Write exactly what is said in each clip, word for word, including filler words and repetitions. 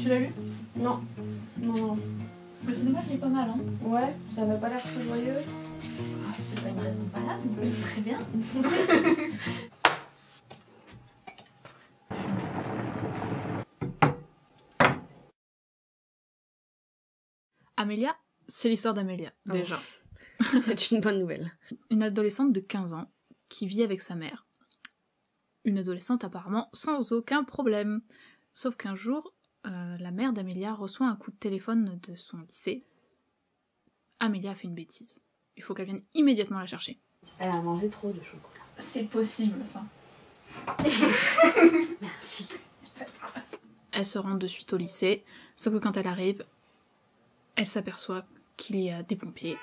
Tu l'as lu? Non. Non, non. Le cinéma, il est pas mal, hein. Ouais, ça va pas l'air très joyeux. Ah, c'est pas une raison valable, mais très bien. Amélia, c'est l'histoire d'Amélia, Oh. déjà. C'est une bonne nouvelle. Une adolescente de quinze ans qui vit avec sa mère. Une adolescente apparemment sans aucun problème. Sauf qu'un jour, euh, la mère d'Amélia reçoit un coup de téléphone de son lycée. Amélia a fait une bêtise. Il faut qu'elle vienne immédiatement la chercher. Elle a mangé trop de chocolat. C'est possible, ça. Merci. Elle se rend de suite au lycée, sauf que quand elle arrive, elle s'aperçoit qu'il y a des pompiers.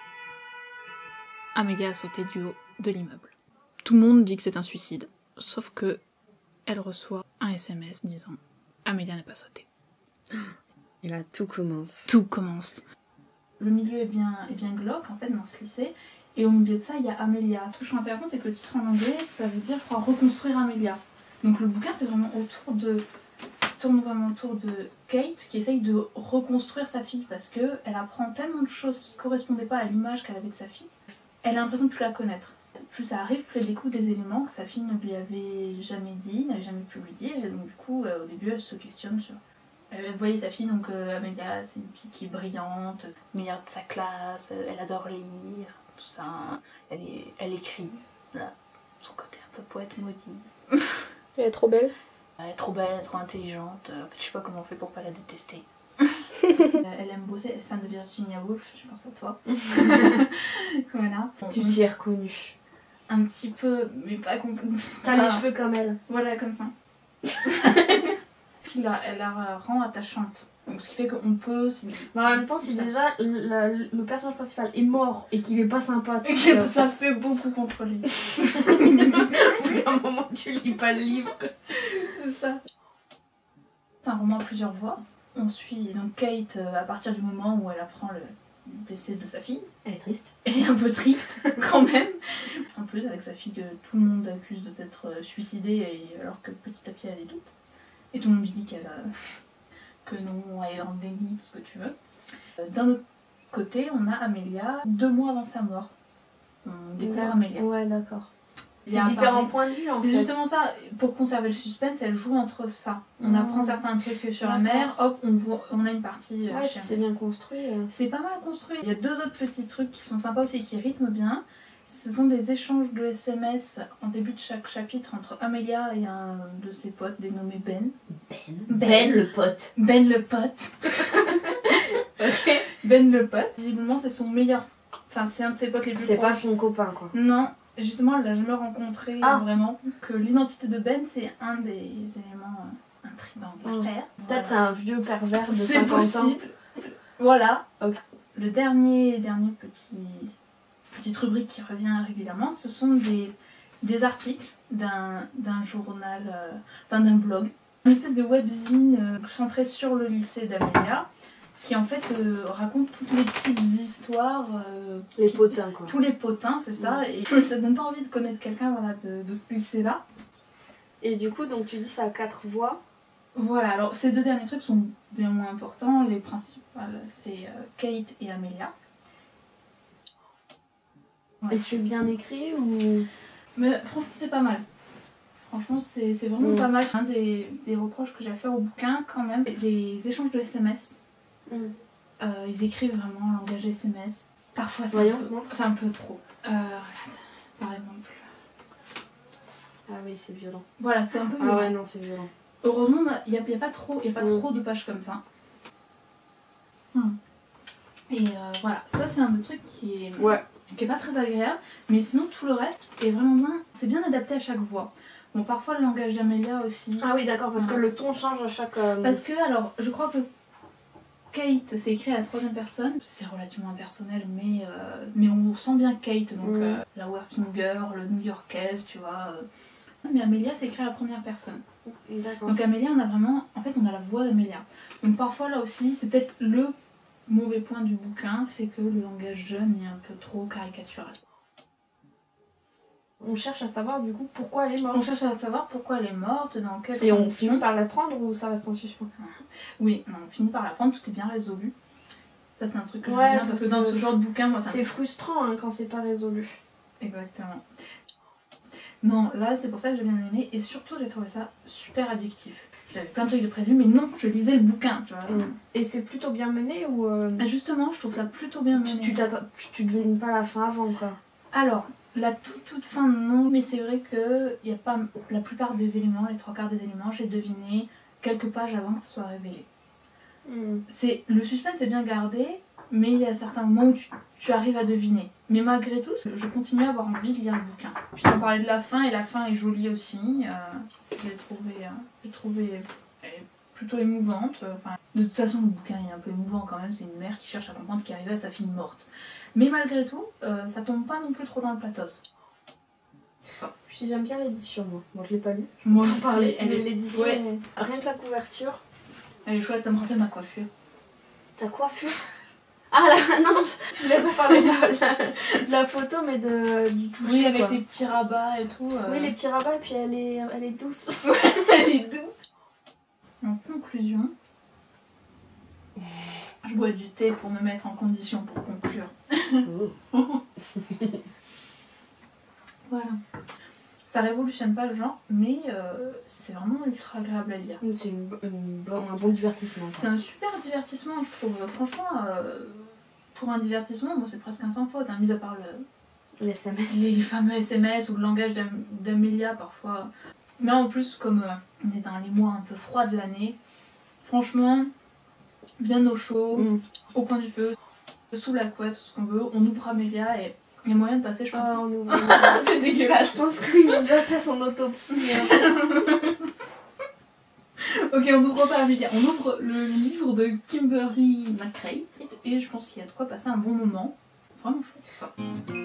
Amélia a sauté du haut de l'immeuble. Tout le monde dit que c'est un suicide, sauf que elle reçoit un S M S disant « Amélia n'a pas sauté ». Et là, tout commence. Tout commence. Le milieu est bien, est bien glauque, en fait, dans ce lycée. Et au milieu de ça, il y a Amélia. Ce que je trouve intéressant, c'est que le titre en anglais, ça veut dire, je crois, reconstruire Amélia. Donc le bouquin, c'est vraiment autour de... tourne vraiment autour de Kate, qui essaye de reconstruire sa fille, parce qu'elle apprend tellement de choses qui ne correspondaient pas à l'image qu'elle avait de sa fille. Elle a l'impression de plus la connaître. Plus ça arrive, plus elle découvre des éléments que sa fille ne lui avait jamais dit, n'avait jamais pu lui dire. Et donc du coup, euh, au début, elle se questionne sur... Vous voyez sa fille, donc euh, Amélia, c'est une fille qui est brillante, meilleure de sa classe, euh, elle adore lire, tout ça. Elle, est, elle écrit, voilà, son côté un peu poète maudit. Elle est trop belle. Elle est trop belle, elle est trop intelligente, en fait je sais pas comment on fait pour pas la détester. Elle aime bosser, elle est fan de Virginia Woolf, je pense à toi. Voilà. Tu t'y es reconnue. Un petit peu, mais pas complètement. T'as Ah. les cheveux comme elle. Voilà, comme ça. Puis là, elle la rend attachante. Donc ce qui fait qu'on peut... Mais en même temps, si déjà le, le personnage principal est mort et qu'il est pas sympa, Et que ça fait beaucoup contre lui. Au bout d'un moment, tu lis pas le livre. C'est ça. C'est un roman à plusieurs voix. On suit donc Kate euh, à partir du moment où elle apprend le décès de sa fille. Elle est triste. Elle est un peu triste quand même. En plus avec sa fille que tout le monde accuse de s'être suicidée et, alors que petit à petit elle a des doutes. Et tout le monde lui dit qu'elle euh, que non, elle est dans le déni, tout ce que tu veux. Euh, D'un autre côté, on a Amélia deux mois avant sa mort. On découvre Amélia. Ouais, d'accord. Il y C'est a différents apparu... points de vue en C'est fait. justement ça, pour conserver le suspense, elle joue entre ça. On Mmh. apprend certains trucs sur la mère, hop, on, voit, on a une partie... Euh, ouais, si c'est bien construit. Euh... C'est pas mal construit. Il y a deux autres petits trucs qui sont sympas aussi, qui rythment bien. Ce sont des échanges de S M S en début de chaque chapitre entre Amélia et un de ses potes dénommé Ben. Ben Ben, Ben le pote. Ben le pote. Ok. Ben le pote. Visiblement c'est son meilleur... Enfin c'est un de ses potes les plus C'est proches. pas son copain quoi. Non. Justement, elle l'a jamais rencontré Ah. vraiment. Que l'identité de Ben, c'est un des éléments euh, intrigants de l'affaire. Mmh. Peut-être c'est un vieux pervers de C'est cinquante ans. possible. Voilà. Ok. Le dernier, dernier petit, petite rubrique qui revient régulièrement, ce sont des, des articles d'un d'un journal, euh, enfin d'un blog. Une espèce de webzine euh, centré sur le lycée d'Amélia, qui en fait euh, raconte toutes les petites histoires. Euh, Les qui, potins quoi. Tous les potins, c'est ça. Ouais. Et ça donne pas envie de connaître quelqu'un voilà, de, de ce lycée-là. Et du coup, donc tu dis ça a quatre voix. Voilà, alors ces deux derniers trucs sont bien moins importants. Les principales, c'est euh, Kate et Amélia. Ouais. Et c'est bien écrit ou... Mais franchement, c'est pas mal. Franchement, c'est vraiment Mm. pas mal. Un des, des reproches que j'ai à faire au bouquin, quand même, les échanges de S M S. Mm. Euh, ils écrivent vraiment en langage S M S. Parfois, c'est Voyons, un, peu- montre. c'est un peu trop. Euh, regarde, par exemple. Ah oui, c'est violent. Voilà, c'est un peu Ah violent. ouais, non, c'est violent. Heureusement, il n'y a, y a pas, trop, y a pas Mm. trop de pages comme ça. Hmm. Et euh, voilà, ça c'est un des trucs qui est, Ouais. qui est pas très agréable, mais sinon tout le reste est vraiment bien. C'est bien adapté à chaque voix. Bon, parfois le langage d'Amélia aussi. Ah oui, d'accord, parce Ouais. que le ton change à chaque... euh, Parce que, alors, je crois que Kate, c'est écrit à la troisième personne. C'est relativement impersonnel, mais, euh, mais on sent bien Kate, donc Mm. euh, la working girl, le new-yorkaise, tu vois. euh. Mais Amélia, c'est écrit à la première personne. D'accord. Donc Amélia, on a vraiment... En fait, on a la voix d'Amélia. Donc parfois, là aussi, c'est peut-être le mauvais point du bouquin, c'est que le langage jeune est un peu trop caricatural. On cherche à savoir du coup pourquoi elle est morte. On cherche à savoir pourquoi elle est morte, dans quelles Et on conditions. finit par l'apprendre ou ça reste en suspens? Oui, on finit par l'apprendre, tout est bien résolu. Ça c'est un truc que j'aime Ouais, bien, parce parce que dans que ce genre de bouquin, moi ça me- C'est frustrant hein, quand c'est pas résolu. Exactement. Non, là c'est pour ça que j'ai bien aimé, et surtout j'ai trouvé ça super addictif. J'avais plein de trucs de prévu, mais non, je lisais le bouquin, tu vois. Mm. Et c'est plutôt bien mené ou... Euh... Et justement, je trouve ça plutôt bien mené. Tu t'attends, tu, tu devines pas la fin avant quoi. Alors, la toute toute fin non, mais c'est vrai que y a pas la plupart des éléments, les trois quarts des éléments, j'ai deviné quelques pages avant que ce soit révélé. Mm. C'est le suspense est bien gardé, mais il y a certains moments où tu, tu arrives à deviner. Mais malgré tout, je continue à avoir envie de lire le bouquin. Puisqu'on parlait de la fin, et la fin est jolie aussi. Euh, je l'ai trouvée, euh, je l'ai trouvée euh, plutôt émouvante. Enfin, de toute façon, le bouquin est un peu émouvant quand même. C'est une mère qui cherche à comprendre ce qui arrivait à sa fille morte. Mais malgré tout, euh, ça tombe pas non plus trop dans le pathos. Puis j'aime bien l'édition moi. Bon, je l'ai pas lu. Moi On aussi, parlait, elle mais est, l'édition, ouais. est- rien que la couverture. Elle est chouette, ça me rappelle ma coiffure. Ta coiffure? Ah là, non, je voulais pas parler de la, la, de la photo, mais de, du toucher. Oui, avec quoi. les petits rabats et tout. Euh... Oui, les petits rabats, et puis elle est, elle est douce. Elle est douce. En conclusion, je bois du thé pour me mettre en condition pour conclure. Voilà. Ça révolutionne pas le genre, mais euh, c'est vraiment ultra agréable à lire. C'est une, une bon- un bon divertissement. C'est un super divertissement, je trouve. Franchement, euh, pour un divertissement, bon, c'est presque un sans faute, hein, mis à part le, Les S M S. les fameux S M S ou le langage d'Am- d'Amélia parfois. Mais en plus, comme euh, on est dans les mois un peu froids de l'année, franchement, bien au chaud, Mm. au coin du feu, sous la couette, tout ce qu'on veut, on ouvre Amélia et il y a moyen de passer, je pense. Ah, on ouvre. C'est dégueulasse. Je pense qu'ils ont déjà fait son autopsie. hein. Ok, on n'ouvre pas Amélia, on ouvre le livre de Kimberly McCreight et je pense qu'il y a de quoi passer un bon moment. Vraiment chouette.